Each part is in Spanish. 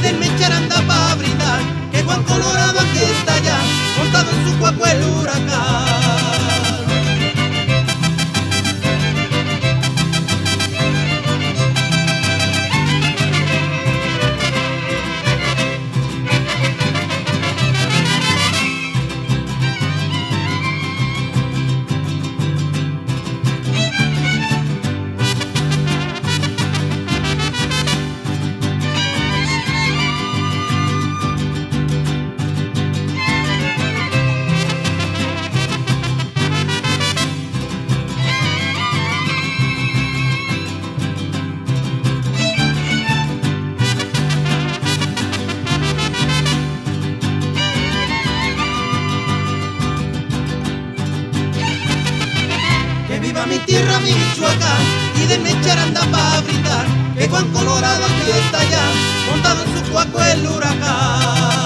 denme charanda pa' brindar, que Juan Colorado aquí está ya, montado en su cuaco el huracán. Viva mi tierra, mi Michoacán, y denme charanda pa' brindar, que Juan Colorado aquí está ya, montado en su cuaco el huracán.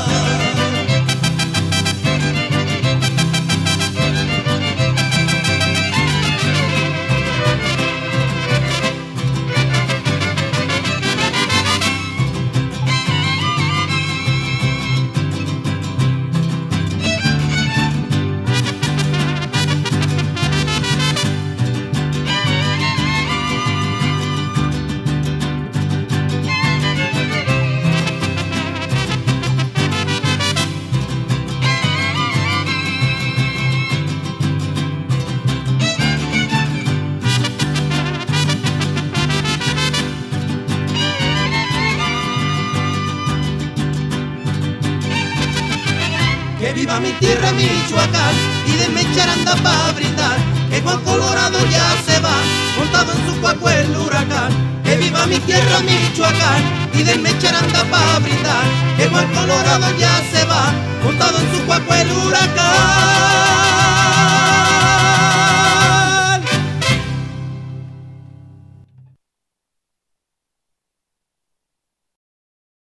Que viva mi tierra, mi Michoacán, y denme charanda pa' brindar, que Juan Colorado ya se va, montado en su cuaco el huracán. Que viva mi tierra, mi Michoacán, y denme charanda pa' brindar, que Juan Colorado ya se va, montado en su cuaco el huracán.